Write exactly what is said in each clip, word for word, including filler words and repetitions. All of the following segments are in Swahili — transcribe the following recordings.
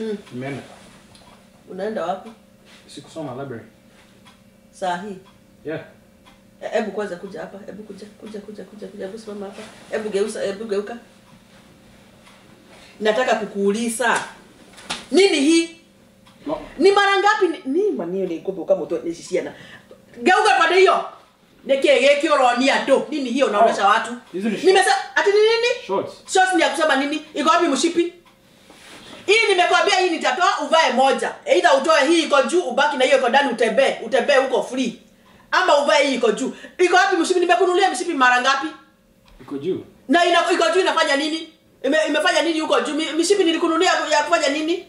Mm. Nimeenda. Unaenda wapi? Sikusoma library. Saa hii. Yeah. Hebu kwanza kuja hapa. Hebu kuja kuja kuja kuja kuja hebu simama hapa. Hebu geusa, hebu geuka. Nataka kukuuliza. Nini hii? No. Ni mara ngapi ni, ni manio ni kumbe kama mtu nisisiana. Geuka pande hiyo. Neke geki oronia tu. Nini hiyo unaonesha watu? Nimesema ati ni nini? Shorts. Shorts ni ya kusema nini? Iko wapi mshipi? Hii nimekwambia hii nitatoa uvae moja. Either utoe hii iko juu ubaki na hiyo iko ndani utembee, utembee huko free. Ama uvae hii iko juu. Iko wapi mshipi? Nimekununulia mshipi mara ngapi? Iko juu. Na ina iko juu inafanya nini? Ime, imefanya nini huko juu? Mshipi nilikununulia ya kufanya nini?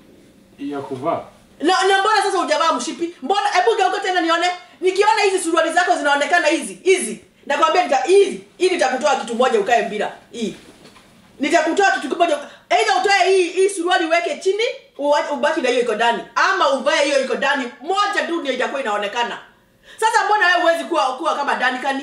Ya kuvaa. Na, na mbona sasa hujavaa mshipi? Mbona hebu geuka tena nione. Nikiona hizi suruali zako zinaonekana hizi, hizi. Nakwambia nita hizi, hii nitakutoa kitu moja ukae bila. Hii. Nitakutoa kitu kimoja. Aidha utoe hii hii suruali weke chini, ubaki na hiyo iko ndani. Ama uvae hiyo iko ndani. Moja tu ndio itakuwa inaonekana. Sasa mbona wewe huwezi kuwa kuwa kama Duncan?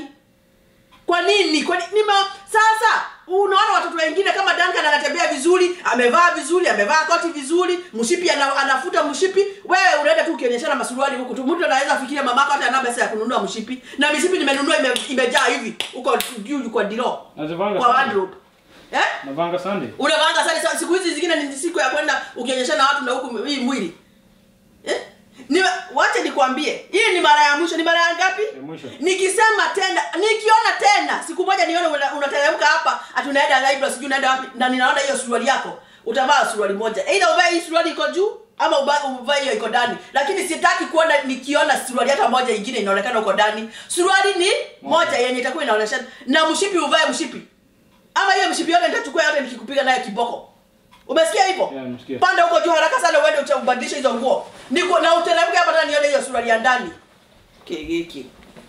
Kwa nini? Kwa nini? Sasa unaona watoto wengine kama Duncan anatembea vizuri, amevaa vizuri, amevaa koti vizuri, mshipi anafuta mshipi. Wewe unaenda tu ukionyeshana masuruali huku tu. Mtu anaweza fikiria mamako hata ana pesa ya kununua mshipi. Na mshipi nimenunua ime, imejaa hivi huko juu kwa dilo. Nazivanga kwa wardrobe. Eh? Navanga Sunday. Unavanga Sunday. Siku hizi zingine ni siku ya kwenda ukionyeshana watu na huku hii mwili. Eh? Ni wacha nikwambie. Hii ni mara ya mwisho. Ni mara ya ngapi? Ya mwisho. Nikisema tena, nikiona tena, siku moja nione unateremka hapa, ati unaenda library sijui unaenda wapi na ninaona hiyo suruali yako, utavaa suruali moja. Either uvae hii suruali iko juu ama uvae hiyo iko ndani. Lakini sitaki kuona nikiona suruali hata moja nyingine inaonekana uko ndani. Suruali ni moja yenye itakuwa inaonyesha na mshipi uvae mshipi. Ama hiyo mshipi yote nitachukua yote nikikupiga naye kiboko. Umesikia hivyo? Yeah, nimesikia. Panda huko juu haraka sana uende ubadilishe hizo nguo. Niko na uteremke hapa tena nione hiyo suruali ya ndani. Kegeki.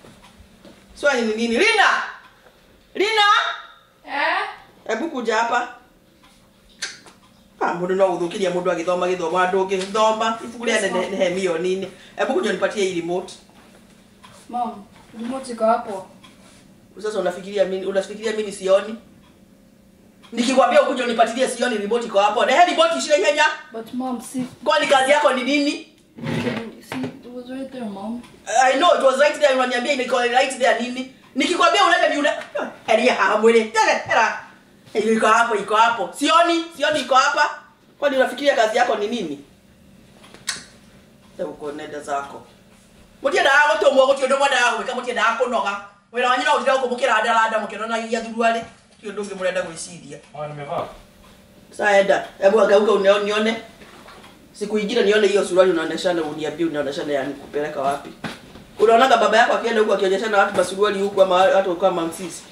Swali ni nini? Lina! Lina! Eh? Hebu kuja hapa. Ah, mbona no udhukiria mundu agithoma githoma andu ngithoma. Ifukuria ne hemio nini? Hebu kuja nipatie hii remote. Mom, remote iko hapo. Sasa unafikiria mimi unafikiria mimi sioni? Nikikwambia ukuje unipatilie sioni remote iko hapo. Na hii remote ishile Kenya. But mom, see. Kwani kazi yako ni nini? See, it was right there, mom. I know it was right there. Unaniambia iko right there nini? Nikikwambia unaleta ni una elia hamwele. Tena era. Iko hapo, iko hapo. Sioni, sioni iko hapa. Kwani unafikiria kazi yako ni nini? Sasa uko nenda zako. Mutia da hapo to mwogo tiodo mwada hapo kama mutia da hapo noga. Wela wanyina utira uko mukira ada ada mukirona ya thuruale. Tio ndonge murenda gwiciria. Ah, nimevaa. Sasa enda. Hebu agauka unione. Siku ingine nione hiyo suruali unaoneshana uniambie unaoneshana yani kupeleka wapi. Unaonaga baba yako akienda huko akionyeshana watu masuruali huko ama hata kama mamsisi.